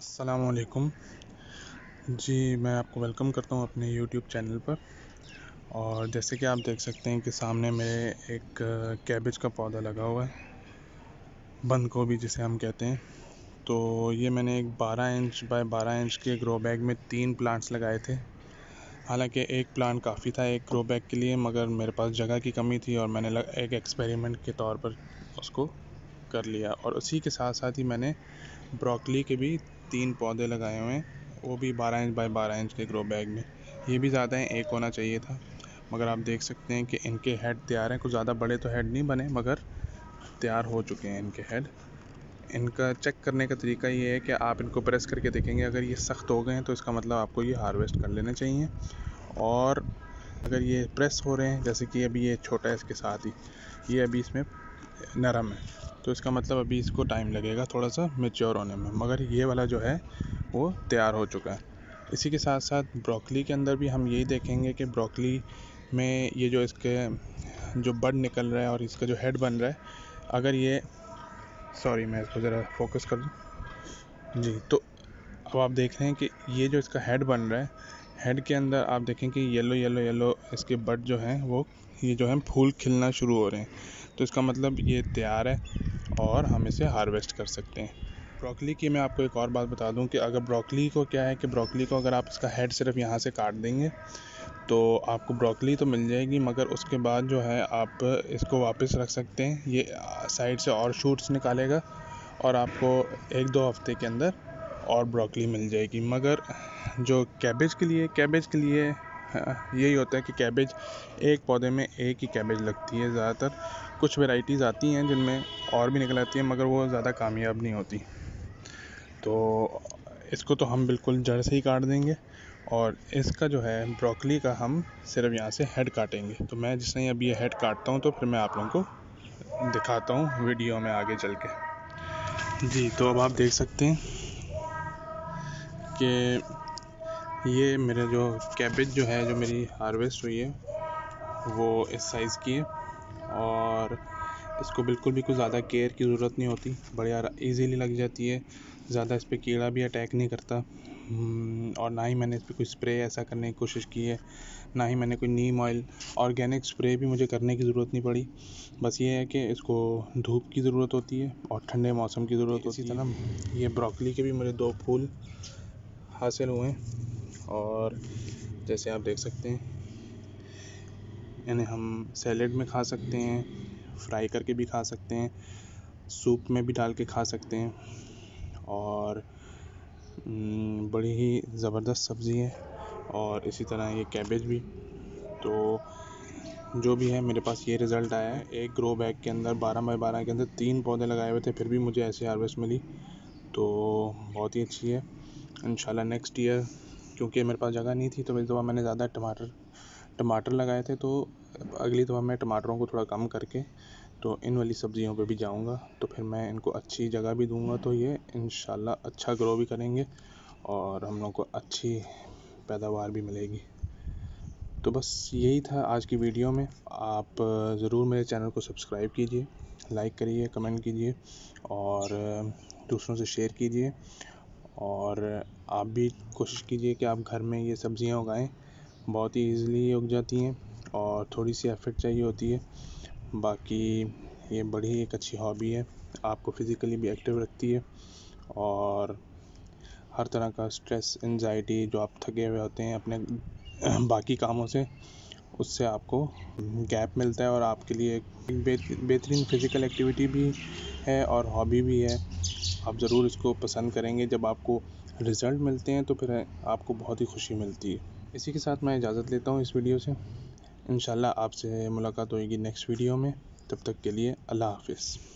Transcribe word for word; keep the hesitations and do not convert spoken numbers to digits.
अस्सलामुअलैकुम जी। मैं आपको वेलकम करता हूँ अपने यूट्यूब चैनल पर। और जैसे कि आप देख सकते हैं कि सामने मेरे एक कैबेज का पौधा लगा हुआ है, बंद गोभी जिसे हम कहते हैं। तो ये मैंने एक बारह इंच बाय बारह इंच के ग्रो बैग में तीन प्लांट्स लगाए थे। हालांकि एक प्लांट काफ़ी था एक ग्रो बैग के लिए, मगर मेरे पास जगह की कमी थी और मैंने एक एक्सपेरिमेंट के तौर पर उसको कर लिया। और उसी के साथ साथ ही मैंने ब्रोकली के भी तीन पौधे लगाए हुए हैं, वो भी बारह इंच बाय बारह इंच के ग्रो बैग में। ये भी ज़्यादा है, एक होना चाहिए था, मगर आप देख सकते हैं कि इनके हेड तैयार हैं। कुछ ज़्यादा बड़े तो हेड नहीं बने, मगर तैयार हो चुके हैं इनके हेड। इनका चेक करने का तरीका ये है कि आप इनको प्रेस करके देखेंगे, अगर ये सख्त हो गए हैं तो इसका मतलब आपको ये हार्वेस्ट कर लेने चाहिए। और अगर ये प्रेस हो रहे हैं, जैसे कि अभी ये छोटा है, इसके साथ ही ये अभी इसमें नरम है, तो इसका मतलब अभी इसको टाइम लगेगा थोड़ा सा मैच्योर होने में, मगर ये वाला जो है वो तैयार हो चुका है। इसी के साथ साथ ब्रोकली के अंदर भी हम यही देखेंगे कि ब्रोकली में ये जो इसके जो बड निकल रहा है और इसका जो हेड बन रहा है, अगर ये सॉरी मैं इसको ज़रा फोकस कर दूँ जी। तो अब आप देख रहे हैं कि ये जो इसका हेड बन रहा है, हेड के अंदर आप देखें कि येलो येलो येलो इसके बड जो हैं वो ये जो है फूल खिलना शुरू हो रहे हैं, तो इसका मतलब ये तैयार है और हम इसे हार्वेस्ट कर सकते हैं। ब्रोकली की मैं आपको एक और बात बता दूं कि अगर ब्रोकली को क्या है कि ब्रोकली को अगर आप इसका हेड सिर्फ यहाँ से काट देंगे तो आपको ब्रोकली तो मिल जाएगी, मगर उसके बाद जो है आप इसको वापस रख सकते हैं। ये साइड से और शूट्स निकालेगा और आपको एक दो हफ्ते के अंदर और ब्रोकली मिल जाएगी। मगर जो कैबेज के लिए कैबेज के लिए यही होता है कि कैबेज एक पौधे में एक ही कैबेज लगती है ज़्यादातर। कुछ वैरायटीज़ आती हैं जिनमें और भी निकल आती हैं, मगर वो ज़्यादा कामयाब नहीं होती। तो इसको तो हम बिल्कुल जड़ से ही काट देंगे और इसका जो है ब्रोकली का हम सिर्फ यहाँ से हेड काटेंगे। तो मैं जिसने अभी ये हेड काटता हूँ तो फिर मैं आप लोगों को दिखाता हूँ वीडियो में आगे चल के जी। तो अब आप देख सकते हैं कि ये मेरे जो कैबेज जो है जो मेरी हार्वेस्ट हुई है वो इस साइज़ की है और इसको बिल्कुल भी कुछ ज़्यादा केयर की ज़रूरत नहीं होती, बढ़िया इजीली लग जाती है। ज़्यादा इस पर कीड़ा भी अटैक नहीं करता और ना ही मैंने इस पर कोई स्प्रे ऐसा करने की कोशिश की है, ना ही मैंने कोई नीम ऑयल ऑर्गेनिक स्प्रे भी मुझे करने की ज़रूरत नहीं पड़ी। बस ये है कि इसको धूप की ज़रूरत होती है और ठंडे मौसम की ज़रूरत होती है। इसी तरह ये ब्रोकली के भी मुझे दो फूल हासिल हुए हैं और जैसे आप देख सकते हैं इन्हें हम सैलेड में खा सकते हैं, फ्राई करके भी खा सकते हैं, सूप में भी डाल के खा सकते हैं और बड़ी ही ज़बरदस्त सब्ज़ी है। और इसी तरह ये कैबेज भी। तो जो भी है मेरे पास ये रिज़ल्ट आया है। एक ग्रो बैग के अंदर बारह बाय बारह के अंदर तीन पौधे लगाए हुए थे, फिर भी मुझे ऐसी हार्वेस्ट मिली, तो बहुत ही अच्छी है। इंशाल्लाह नेक्स्ट ईयर, क्योंकि मेरे पास जगह नहीं थी तो इस दफ़ा मैंने ज़्यादा टमाटर टमाटर लगाए थे, तो अगली दफ़ा मैं टमाटरों को थोड़ा कम करके तो इन वाली सब्ज़ियों पे भी जाऊंगा, तो फिर मैं इनको अच्छी जगह भी दूंगा, तो ये इंशाल्लाह अच्छा ग्रो भी करेंगे और हम लोग को अच्छी पैदावार भी मिलेगी। तो बस यही था आज की वीडियो में। आप ज़रूर मेरे चैनल को सब्सक्राइब कीजिए, लाइक करिए, कमेंट कीजिए और दूसरों से शेयर कीजिए। और आप भी कोशिश कीजिए कि आप घर में ये सब्ज़ियाँ उगाएं, बहुत ही ईज़िली उग जाती हैं और थोड़ी सी एफर्ट चाहिए होती है। बाकी ये बड़ी एक अच्छी हॉबी है, आपको फिज़िकली भी एक्टिव रखती है और हर तरह का स्ट्रेस, एंजाइटी जो आप थके हुए होते हैं अपने बाकी कामों से, उससे आपको गैप मिलता है और आपके लिए एक बेहतरीन फिज़िकल एक्टिविटी भी है और हॉबी भी है। आप ज़रूर इसको पसंद करेंगे। जब आपको रिज़ल्ट मिलते हैं तो फिर आपको बहुत ही खुशी मिलती है। इसी के साथ मैं इजाज़त लेता हूँ इस वीडियो से। इंशाल्लाह आपसे मुलाकात होगी नेक्स्ट वीडियो में। तब तक के लिए अल्लाह हाफ़िज़।